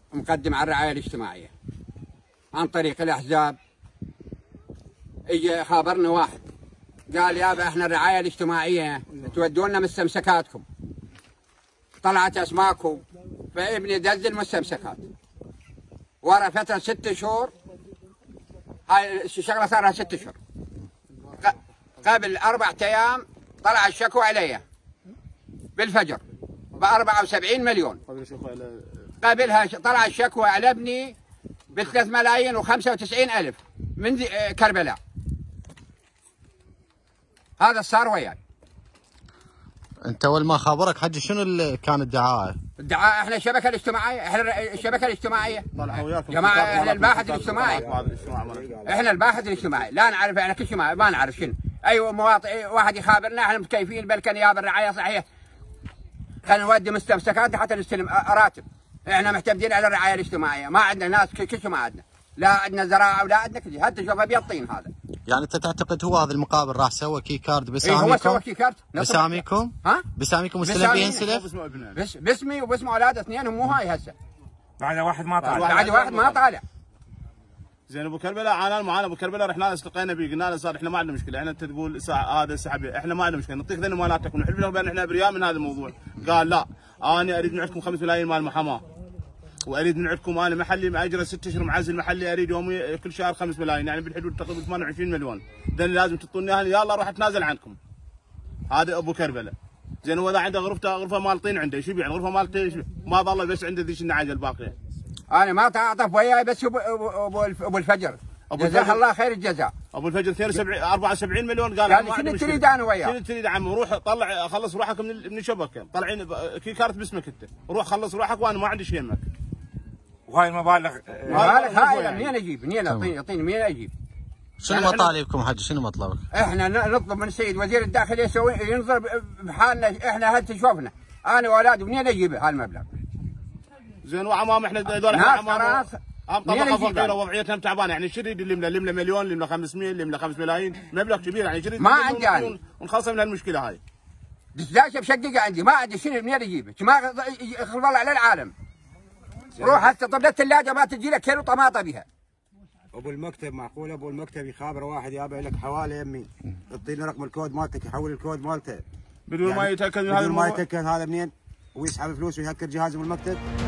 مقدم على الرعايه الاجتماعيه عن طريق الاحزاب. اجى خابرنا واحد قال يابا احنا الرعايه الاجتماعيه تودونا مستمسكاتكم، طلعت اسماكم، فابني دز المستمسكات ورا فتره 6 شهور. هاي الشغله صار لها 6 اشهر. قبل 4 ايام طلع الشكوى علي بالفجر ب 74 مليون. قبلها طلع الشكوى على ابني ب 3,095,000 من كربلاء. هذا صار وياي. انت اول ما خابرك حجي شنو اللي كان الدعاء؟ الدعاء احنا الشبكه الاجتماعيه، احنا الشبكه الاجتماعيه جماعه، احنا الباحث الاجتماعي، احنا الباحث الاجتماعي، لا نعرف احنا كل شيء ما نعرف شنو. ايوه مواطن واحد يخابرنا احنا متكيفين بل كان ياب الرعايه صحيح خلينا نودي مستمسكات حتى نستلم راتب. احنا معتمدين على الرعايه الاجتماعيه، ما عندنا ناس كل شيء ما عندنا، لا عندنا زراعه ولا عندنا كل شيء، حتى شوف ابيض طين هذا. يعني انت تعتقد هو هذا المقابل راح سوى كي كارد بساميكم؟ هو سوى كي كارد بساميكم؟ ها؟ بساميكم واستلم بينسلف؟ باسمي وباسم اولاد اثنينهم مو هاي هسه. بعد واحد ما طالع. بعد واحد ما طالع. زين ابو كربلاء عانى معانا. ابو كربلاء رحنا التقينا به قلنا له صار احنا ما عندنا مشكله، احنا انت تقول هذا سحب احنا ما عندنا مشكله نعطيك ذنب مالاتك ونحلف لهم بان احنا ابرياء من هذا الموضوع. قال لا انا اريد من عندكم 5 ملايين مال محاماه، واريد من عندكم انا محلي ماجره 6 اشهر معزل محلي اريد يومي كل شهر 5 ملايين، يعني بالحدود تقريبا 28 مليون، ذن لازم تعطوني اياها يلا روح اتنازل عنكم. هذا ابو كربلاء. زين هو اذا عنده غرفه مال طين عنده ايش يبيع؟ الغرفه مالته ما ظل بس عنده ذيش النعاجه الباقيه. انا ما تعاطف وياي بس ابو الفجر جزاه الله خير الجزاء. ابو الفجر 74 مليون قال يعني شنو تريد انا وياه؟ شنو تريد عمي؟ روح طلع خلص روحك من الشبكه، طلعين كي كارت باسمك انت، روح خلص روحك وانا ما عندي شيء يمك. وهاي المبالغ هاي منين اجيب؟ منين اعطيني منين اجيب؟ شنو مطالبكم حجي؟ شنو مطلبك؟ احنا نطلب من السيد وزير الداخليه يسوي ينظر بحالنا احنا هل تشوفنا انا واولادي منين اجيب هالمبلغ؟ زين وعمام احنا هذول عمام طبقه فقيره وضعيتهم تعبانه، يعني شو يريد اللي مليون اللي 500 اللي 5 ملايين مبلغ كبير، يعني شو يريد ما عندي انا ونخلص من المشكله هاي. دشداشه بشققه عندي ما عندي شنو منين اجيبه؟ ما خلف الله على العالم. روح هسه طب الثلاجه ما تجي لك كيلو طماطه بها. ابو المكتب معقول ابو المكتب يخابر واحد يابع لك حواله يمي يعطيني رقم الكود مالتك يحول الكود مالته بدون ما يتاكد من هذا بدون ما يتاكد هذا منين ويسحب فلوس ويهكر جهازه من المكتب.